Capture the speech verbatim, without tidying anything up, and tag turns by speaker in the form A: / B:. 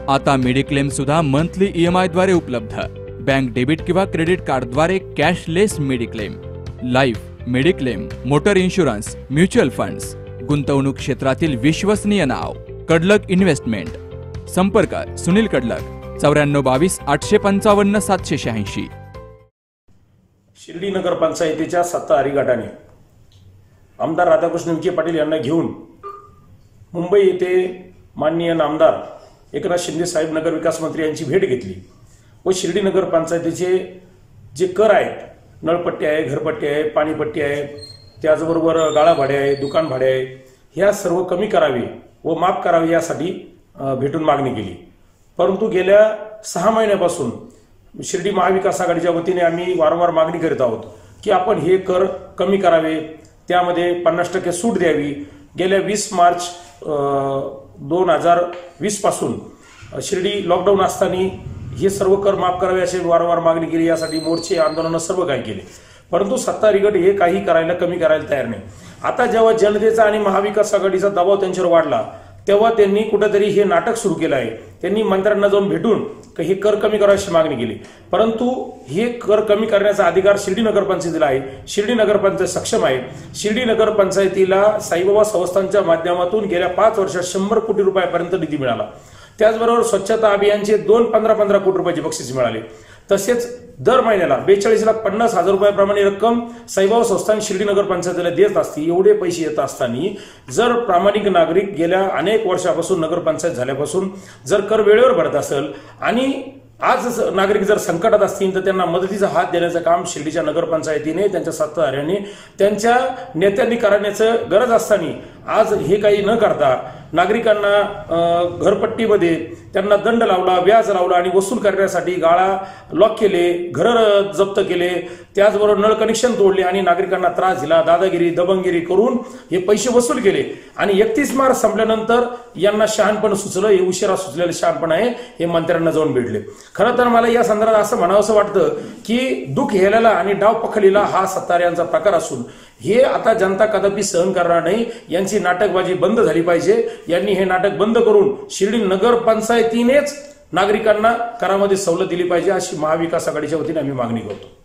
A: आता मेडिक्लेम सुद्धा monthly E M I द्वारे उपलब्ध। बँक डेबिट किंवा क्रेडिट कार्डद्वारे cashless mediclaim, life, mediclaim, motor insurance, mutual funds, गुंतवणूक क्षेत्रातील विश्वसनीय नाव कडलक इन्व्हेस्टमेंट। संपर्क सुनील कडलक चौऱ्याण्णव बावीस आठशे पंचावन्न सातशे शहाऐंशी।
B: शिर्डी नगर पंचायतीच्या सत्ताधारी गटाने आमदार राधाकृष्ण विखे पाटील यांना घेऊन मुंबई येथे माननीय आमदार एकनाथ शिंदे साहेब नगर विकास मंत्री यांची भेट घेतली व शिर्डी नगर पंचायतीचे जे कर आहेत, नळपट्टी आहे, घरपट्टी आहे, पाणीपट्टी आहे, त्याचबरोबर गाळा भाडे आहे, दुकान भाडे आहे, ह्या सर्व कमी करावे व माफ करावे यासाठी भेटून मागणी केली। परंतु गेल्या सहा महिन्यापासून शिर्डी महाविकास आघाडीच्या वतीने आम्ही वारंवार मागणी करीत आहोत की आपण हे कर कमी करावे, त्यामध्ये पन्नास टक्के सूट द्यावी। गेल्या वीस मार्च दोन हजार वीस पासून शिर्डी लॉकडाऊन असताना हे सर्व कर माफ करावे अशी वारंवार मागणी केली, यासाठी मोर्चे, आंदोलन सर्व काही केले, परंतु सत्ताधारी गट हे काही करायला कमी करायला तयार नाही। आता जेव्हा जनतेचा आणि महाविकास आघाडीचा दबाव त्यांच्यावर वाढला तेव्हा त्यांनी कुठेतरी हे नाटक सुरू केलं आहे। त्यांनी मंत्र्यांना जाऊन भेटून हे कर कमी करायची मागणी केली, परंतु हे कर कमी करण्याचा अधिकार शिर्डी नगरपंचायतीला आहे। शिर्डी नगरपंचायत सक्षम आहे। शिर्डी नगरपंचायतीला साईबाबा संस्थांच्या माध्यमातून गेल्या पाच वर्षात शंभर कोटी रुपयापर्यंत निधी मिळाला। त्याचबरोबर स्वच्छता अभियानचे दोन पंधरा पंधरा कोटी रुपयाचे बक्षीस मिळाले। तसेच दर महिन्याला बेचाळीस लाख पन्नास हजार रुपयाप्रमाणे रक्कम साईबाबा संस्थान शिर्डी नगरपंचायतीला देत असते। एवढे पैसे येत असताना जर प्रामाणिक नागरिक गेल्या अनेक वर्षापासून नगरपंचायत झाल्यापासून जर कर वेळेवर भरत असेल आणि आज नागरिक जर संकटात असतील तर त्यांना मदतीचा हात देण्याचं काम शिर्डीच्या नगरपंचायतीने, त्यांच्या सत्ताधाऱ्यांनी, त्यांच्या नेत्यांनी करण्याचं गरज असताना आज हे काही न करता नागरिकांना घरपट्टीमध्ये त्यांना दंड लावला, व्याज लावला आणि वसूल करण्यासाठी गाळा लॉक केले, घर जप्त केले, त्याचबरोबर नळ कनेक्शन तोडले आणि नागरिकांना त्रास दिला, दादागिरी, दबंगिरी करून हे पैसे वसूल केले। आणि एकतीस मार्च संपल्यानंतर यांना शहाणपण सुचलं, हे उशिरा सुचलेलं शहाणपण आहे, हे मंत्र्यांना जाऊन भेटले। खरं तर मला या संदर्भात असं म्हणावंसं वाटतं की दुःख हेलेला आणि डाव पखलीला हा सत्ताधाऱ्यांचा प्रकार असून हे आता जनता कदापि सहन करणार नाही। यांची नाटकबाजी बंद झाली पाहिजे। यांनी हे नाटक बंद करून शिर्डी नगर पंचायतीनेच नागरिकांना करामध्ये सवलत दिली पाहिजे अशी महाविकास आघाडीच्या वतीने आम्ही मागणी करतो।